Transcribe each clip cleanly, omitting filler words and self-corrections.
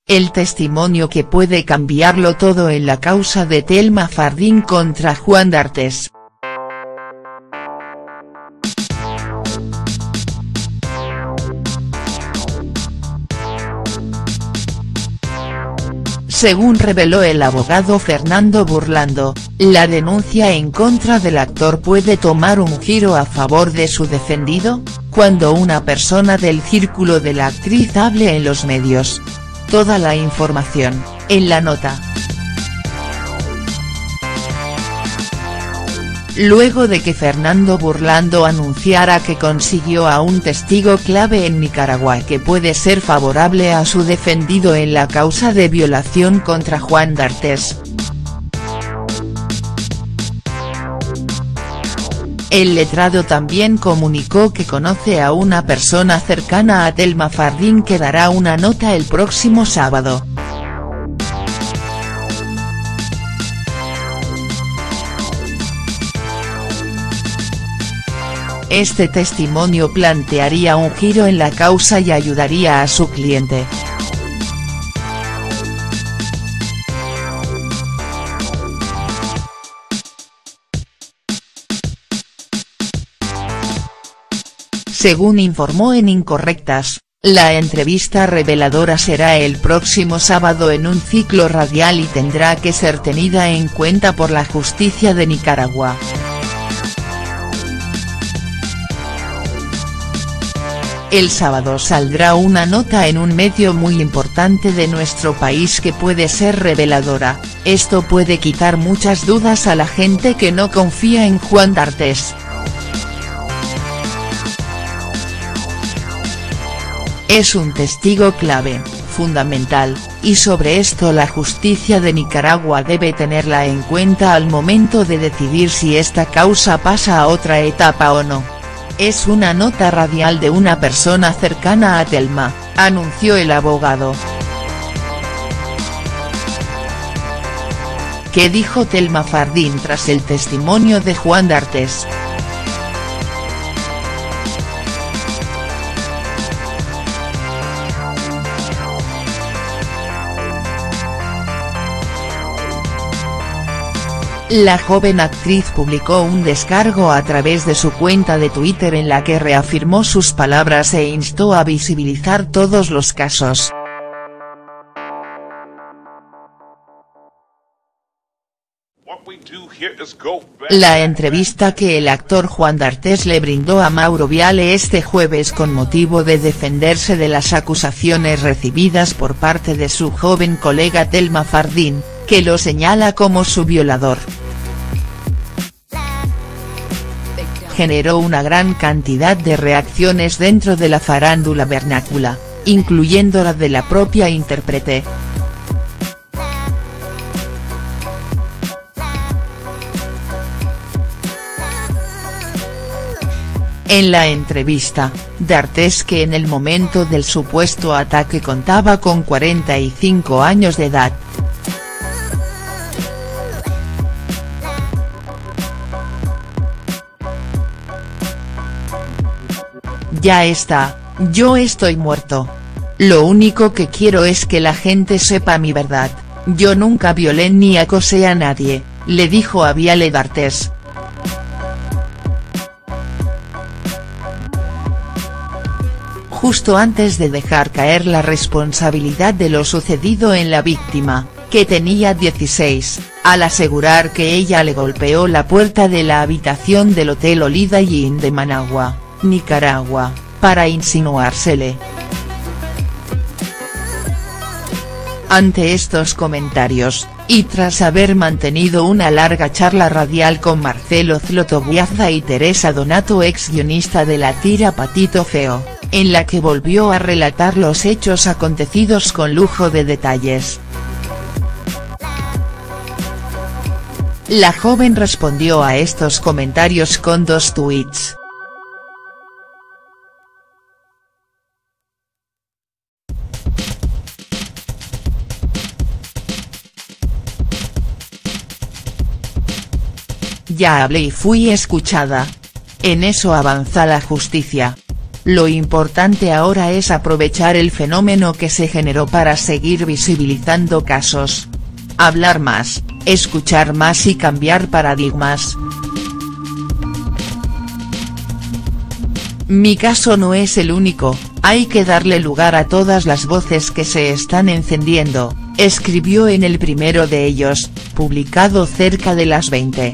el testimonio que puede cambiarlo todo en la causa de Thelma Fardín contra Juan d'Artes. Según reveló el abogado Fernando Burlando, la denuncia en contra del actor puede tomar un giro a favor de su defendido, cuando una persona del círculo de la actriz hable en los medios. Toda la información, en la nota. Luego de que Fernando Burlando anunciara que consiguió a un testigo clave en Nicaragua que puede ser favorable a su defendido en la causa de violación contra Juan d'Artes. El letrado también comunicó que conoce a una persona cercana a Thelma Fardín que dará una nota el próximo sábado. Este testimonio plantearía un giro en la causa y ayudaría a su cliente. Según informó en Incorrectas, la entrevista reveladora será el próximo sábado en un ciclo radial y tendrá que ser tenida en cuenta por la justicia de Nicaragua. El sábado saldrá una nota en un medio muy importante de nuestro país que puede ser reveladora. Esto puede quitar muchas dudas a la gente que no confía en Juan d'Artes. Es un testigo clave, fundamental, y sobre esto la justicia de Nicaragua debe tenerla en cuenta al momento de decidir si esta causa pasa a otra etapa o no. Es una nota radial de una persona cercana a Thelma, anunció el abogado. ¿Qué dijo Thelma Fardín tras el testimonio de Juan d'Artes? La joven actriz publicó un descargo a través de su cuenta de Twitter en la que reafirmó sus palabras e instó a visibilizar todos los casos. La entrevista que el actor Juan d'Artes le brindó a Mauro Viale este jueves con motivo de defenderse de las acusaciones recibidas por parte de su joven colega Thelma Fardín, que lo señala como su violador. Generó una gran cantidad de reacciones dentro de la farándula vernácula, incluyendo la de la propia intérprete. En la entrevista, d'Artes, que en el momento del supuesto ataque contaba con 45 años de edad. Ya está, yo estoy muerto. Lo único que quiero es que la gente sepa mi verdad, yo nunca violé ni acosé a nadie, le dijo a Viale d'Artes. Justo antes de dejar caer la responsabilidad de lo sucedido en la víctima, que tenía 16, al asegurar que ella le golpeó la puerta de la habitación del Hotel Holiday Inn de Managua, Nicaragua, para insinuársele. Ante estos comentarios, y tras haber mantenido una larga charla radial con Marcelo Zlotowiazda y Teresa Donato, ex guionista de la tira Patito Feo, en la que volvió a relatar los hechos acontecidos con lujo de detalles. La joven respondió a estos comentarios con 2 tweets. Ya hablé y fui escuchada. En eso avanza la justicia. Lo importante ahora es aprovechar el fenómeno que se generó para seguir visibilizando casos. Hablar más, escuchar más y cambiar paradigmas. Mi caso no es el único, hay que darle lugar a todas las voces que se están encendiendo, escribió en el primero de ellos, publicado cerca de las 20.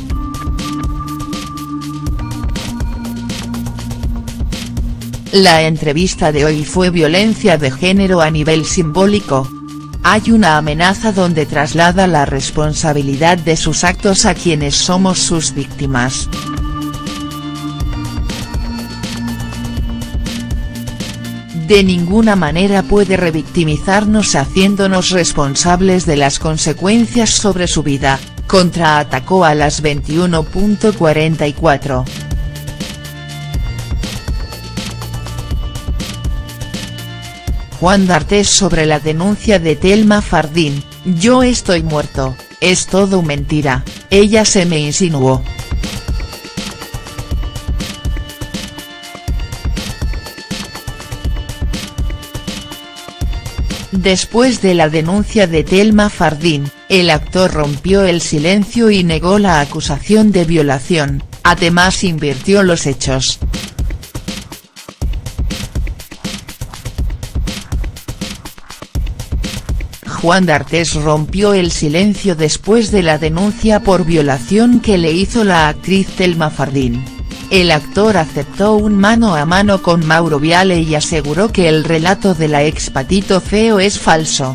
La entrevista de hoy fue violencia de género a nivel simbólico. Hay una amenaza donde traslada la responsabilidad de sus actos a quienes somos sus víctimas. De ninguna manera puede revictimizarnos haciéndonos responsables de las consecuencias sobre su vida, contraatacó a las 21:44. Juan D'Artés sobre la denuncia de Thelma Fardín: yo estoy muerto, es todo mentira, ella se me insinuó. Después de la denuncia de Thelma Fardín, el actor rompió el silencio y negó la acusación de violación, además invirtió los hechos. Juan D'Artés rompió el silencio después de la denuncia por violación que le hizo la actriz Thelma Fardín. El actor aceptó un mano a mano con Mauro Viale y aseguró que el relato de la ex Patito Feo es falso.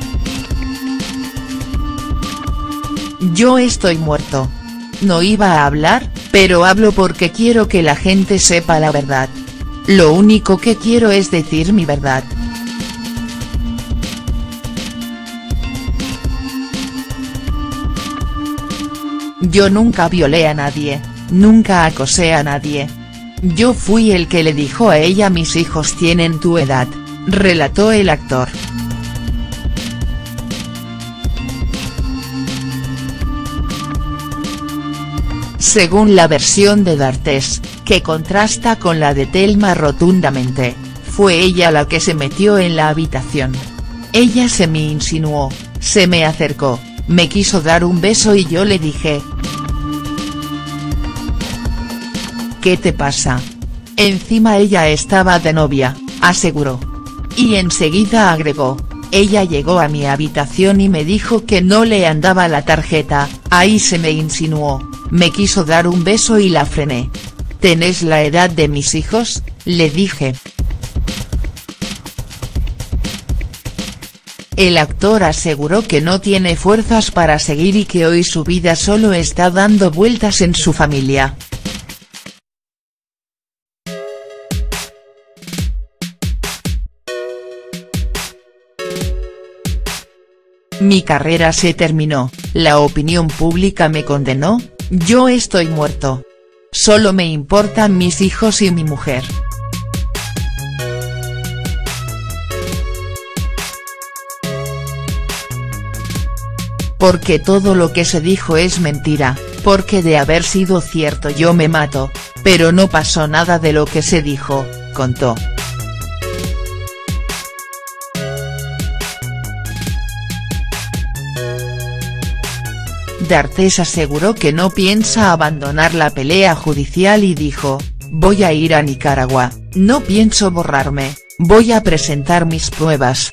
Yo estoy muerto. No iba a hablar, pero hablo porque quiero que la gente sepa la verdad. Lo único que quiero es decir mi verdad. Yo nunca violé a nadie. Nunca acosé a nadie. Yo fui el que le dijo a ella mis hijos tienen tu edad, relató el actor. Según la versión de D'Artés, que contrasta con la de Thelma rotundamente, fue ella la que se metió en la habitación. Ella se me insinuó, se me acercó, me quiso dar un beso y yo le dije: ¿qué te pasa? Encima ella estaba de novia, aseguró. Y enseguida agregó: ella llegó a mi habitación y me dijo que no le andaba la tarjeta, ahí se me insinuó, me quiso dar un beso y la frené. ¿Tenés la edad de mis hijos?, le dije. El actor aseguró que no tiene fuerzas para seguir y que hoy su vida solo está dando vueltas en su familia. Mi carrera se terminó, la opinión pública me condenó, yo estoy muerto. Solo me importan mis hijos y mi mujer. Porque todo lo que se dijo es mentira, porque de haber sido cierto yo me mato, pero no pasó nada de lo que se dijo, contó. D'Artés aseguró que no piensa abandonar la pelea judicial y dijo: voy a ir a Nicaragua, no pienso borrarme, voy a presentar mis pruebas.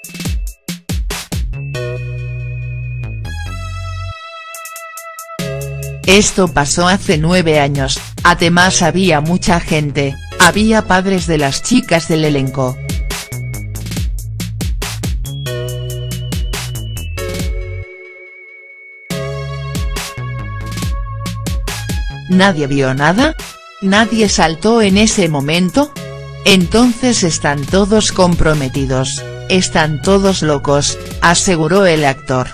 Esto pasó hace 9 años, además había mucha gente, había padres de las chicas del elenco. ¿Nadie vio nada? ¿Nadie saltó en ese momento? Entonces están todos comprometidos, están todos locos, aseguró el actor.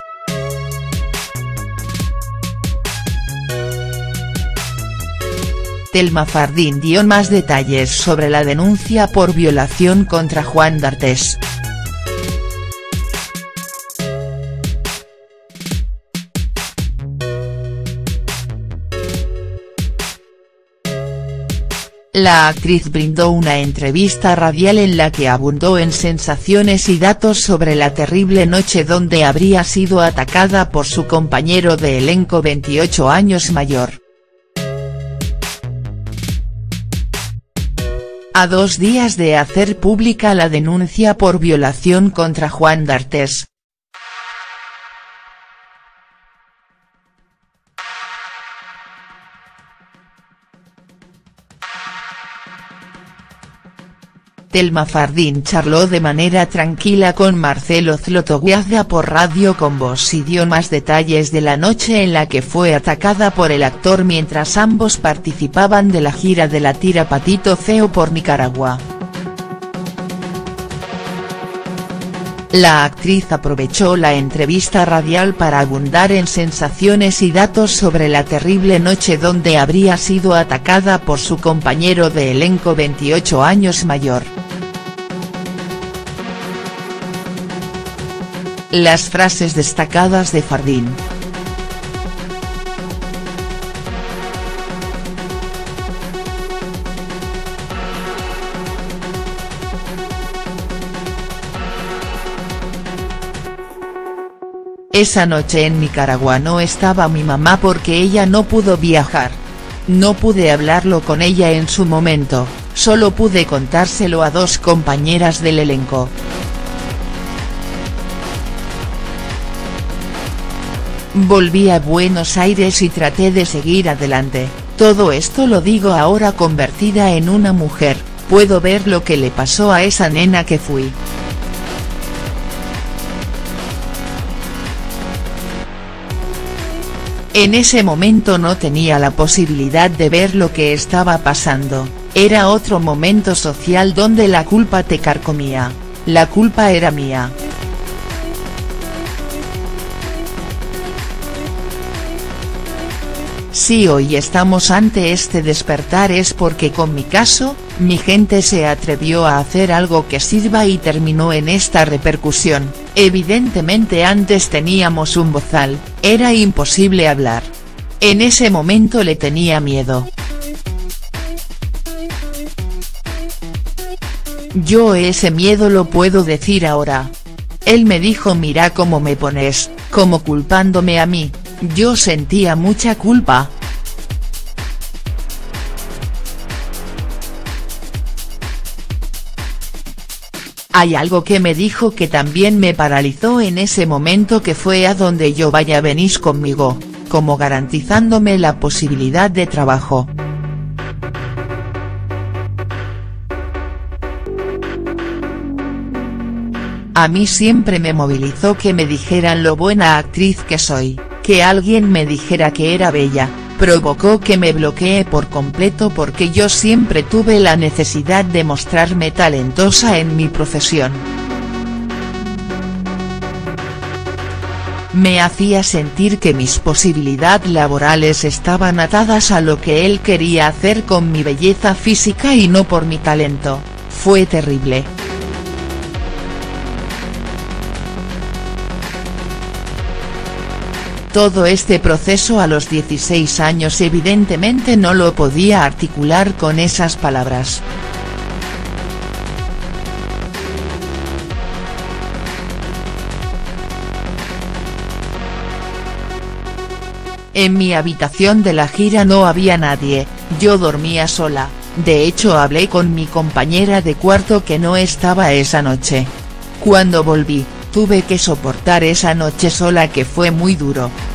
Thelma Fardín dio más detalles sobre la denuncia por violación contra Juan D'Artés. La actriz brindó una entrevista radial en la que abundó en sensaciones y datos sobre la terrible noche donde habría sido atacada por su compañero de elenco 28 años mayor. A 2 días de hacer pública la denuncia por violación contra Juan d'Artes, Thelma Fardín charló de manera tranquila con Marcelo Zlotowiazda por Radio con Voz y dio más detalles de la noche en la que fue atacada por el actor mientras ambos participaban de la gira de la tira Patito Feo por Nicaragua. La actriz aprovechó la entrevista radial para abundar en sensaciones y datos sobre la terrible noche donde habría sido atacada por su compañero de elenco 28 años mayor. Las frases destacadas de Fardín. Esa noche en Nicaragua no estaba mi mamá porque ella no pudo viajar. No pude hablarlo con ella en su momento, solo pude contárselo a 2 compañeras del elenco. Volví a Buenos Aires y traté de seguir adelante. Todo esto lo digo ahora convertida en una mujer, puedo ver lo que le pasó a esa nena que fui. En ese momento no tenía la posibilidad de ver lo que estaba pasando, era otro momento social donde la culpa te carcomía, la culpa era mía. Si hoy estamos ante este despertar es porque con mi caso, mi gente se atrevió a hacer algo que sirva y terminó en esta repercusión. Evidentemente antes teníamos un bozal, era imposible hablar. En ese momento le tenía miedo. Yo ese miedo lo puedo decir ahora. Él me dijo mira cómo me pones, como culpándome a mí, yo sentía mucha culpa. Hay algo que me dijo que también me paralizó en ese momento que fue a donde yo vaya venís conmigo, como garantizándome la posibilidad de trabajo. A mí siempre me movilizó que me dijeran lo buena actriz que soy, que alguien me dijera que era bella, provocó que me bloqueé por completo porque yo siempre tuve la necesidad de mostrarme talentosa en mi profesión. Me hacía sentir que mis posibilidades laborales estaban atadas a lo que él quería hacer con mi belleza física y no por mi talento, fue terrible. Todo este proceso a los 16 años evidentemente no lo podía articular con esas palabras. En mi habitación de la gira no había nadie, yo dormía sola, de hecho hablé con mi compañera de cuarto que no estaba esa noche. Cuando volví, tuve que soportar esa noche sola que fue muy duro.